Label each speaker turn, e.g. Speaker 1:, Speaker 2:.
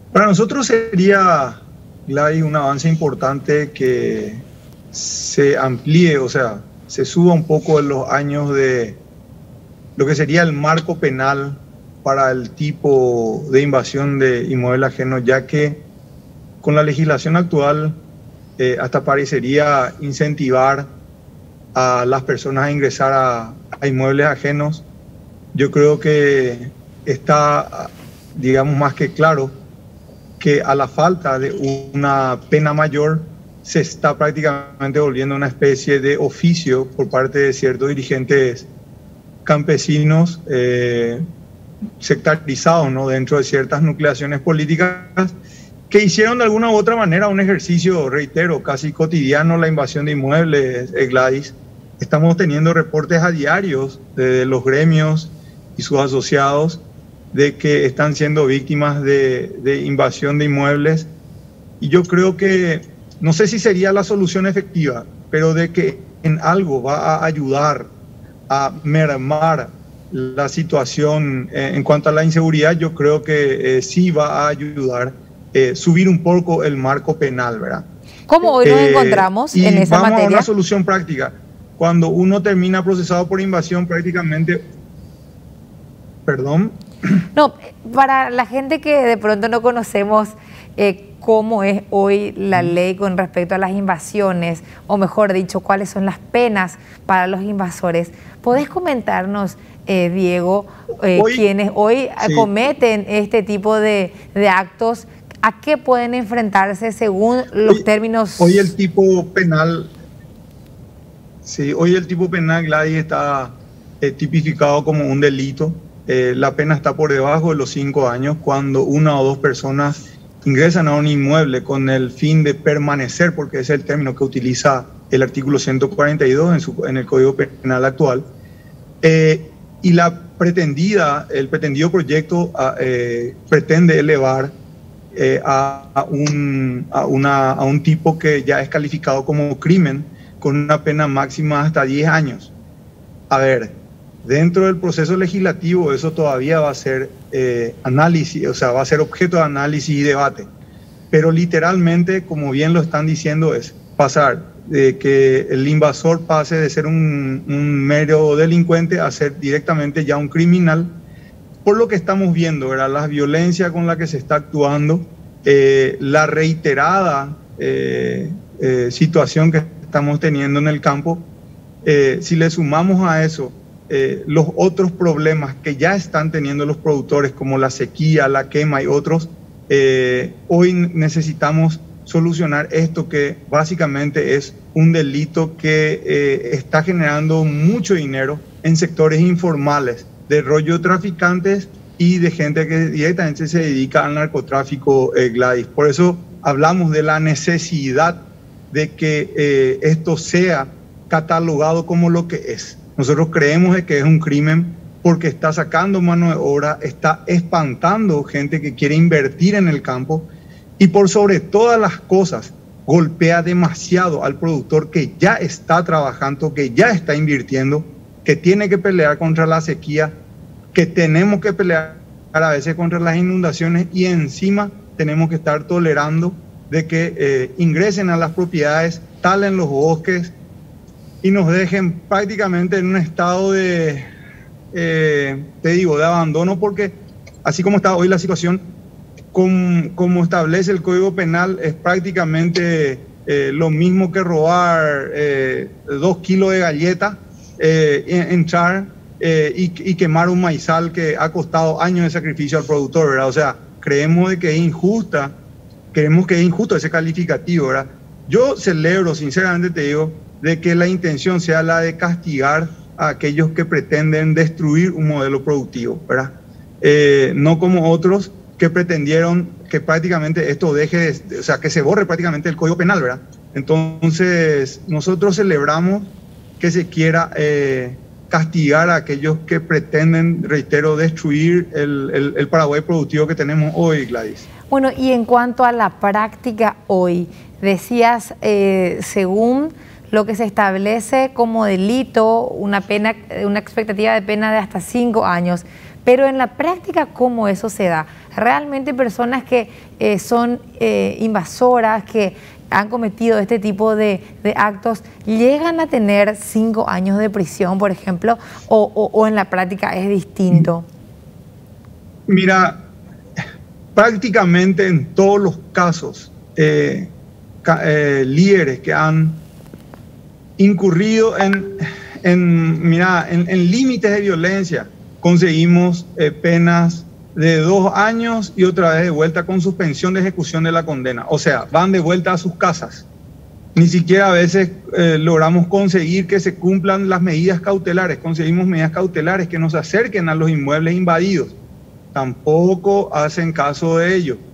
Speaker 1: Para nosotros sería, Gladys, un avance importante que se amplíe, o sea, se suba un poco en los años de lo que sería el marco penal para el tipo de invasión de inmueble ajeno, ya que con la legislación actual hasta parecería incentivar a las personas a ingresar a inmuebles ajenos. Yo creo que está, digamos, más que claro que a la falta de una pena mayor se está prácticamente volviendo una especie de oficio por parte de ciertos dirigentes campesinos sectarizados, ¿no?, dentro de ciertas nucleaciones políticas que hicieron de alguna u otra manera un ejercicio, reitero, casi cotidiano, la invasión de inmuebles, Gladys. Estamos teniendo reportes a diarios de los gremios y sus asociados de que están siendo víctimas de invasión de inmuebles. Y yo creo que, no sé si sería la solución efectiva, pero de que en algo va a ayudar a mermar la situación en cuanto a la inseguridad, yo creo que sí va a ayudar subir un poco el marco penal, ¿verdad?
Speaker 2: ¿Cómo hoy nos encontramos en esa
Speaker 1: materia? Vamos a una solución práctica. Cuando uno termina procesado por invasión, prácticamente... ¿Perdón?
Speaker 2: No, para la gente que de pronto no conocemos cómo es hoy la ley con respecto a las invasiones, o mejor dicho, cuáles son las penas para los invasores, ¿podés comentarnos, Diego, quienes hoy cometen este tipo de actos, a qué pueden enfrentarse según los términos?
Speaker 1: Hoy el tipo penal, hoy el tipo penal, Gladys, está tipificado como un delito. La pena está por debajo de los 5 años cuando una o dos personas ingresan a un inmueble con el fin de permanecer, porque ese es el término que utiliza el artículo 142 en el Código Penal actual. Y el pretendido proyecto pretende elevar a un tipo que ya es calificado como crimen con una pena máxima hasta 10 años. A ver, dentro del proceso legislativo eso todavía va a ser análisis, o sea, va a ser objeto de análisis y debate. Pero literalmente, como bien lo están diciendo, es pasar de que el invasor pase de ser un mero delincuente a ser directamente ya un criminal, por lo que estamos viendo, ¿verdad? La violencia con la que se está actuando, la reiterada situación que estamos teniendo en el campo. Si le sumamos a eso los otros problemas que ya están teniendo los productores, como la sequía, la quema y otros, hoy necesitamos solucionar esto, que básicamente es un delito que está generando mucho dinero en sectores informales, de rollo traficantes y de gente que directamente se dedica al narcotráfico, Gladys. Por eso hablamos de la necesidad de que esto sea catalogado como lo que es. Nosotros creemos de que es un crimen porque está sacando mano de obra, está espantando gente que quiere invertir en el campo y por sobre todas las cosas golpea demasiado al productor que ya está trabajando, que ya está invirtiendo, que tiene que pelear contra la sequía, que tenemos que pelear a veces contra las inundaciones y encima tenemos que estar tolerando de que ingresen a las propiedades, talen los bosques y nos dejen prácticamente en un estado de, de abandono, porque así como está hoy la situación, como establece el Código Penal, es prácticamente lo mismo que robar 2 kilos de galleta, entrar y quemar un maizal que ha costado años de sacrificio al productor, ¿verdad? O sea, creemos de que es injusta, creemos que es injusto ese calificativo, ¿verdad? Yo celebro, sinceramente te digo, de que la intención sea la de castigar a aquellos que pretenden destruir un modelo productivo, ¿verdad? No como otros que pretendieron que prácticamente esto deje de, o sea, que se borre prácticamente el Código Penal, ¿verdad? Entonces, nosotros celebramos que se quiera castigar a aquellos que pretenden, reitero, destruir el Paraguay productivo que tenemos hoy, Gladys.
Speaker 2: Bueno, y en cuanto a la práctica hoy, decías, según lo que se establece como delito, una pena, una expectativa de pena de hasta 5 años, pero en la práctica, ¿cómo eso se da? realmente personas que son invasoras, que han cometido este tipo de actos, llegan a tener 5 años de prisión, por ejemplo, o en la práctica es distinto?
Speaker 1: Mira, prácticamente en todos los casos, líderes que han incurrido en límites de violencia, conseguimos penas de 2 años y otra vez de vuelta con suspensión de ejecución de la condena. O sea, van de vuelta a sus casas. Ni siquiera a veces logramos conseguir que se cumplan las medidas cautelares. Conseguimos medidas cautelares que nos acerquen a los inmuebles invadidos. Tampoco hacen caso de ello.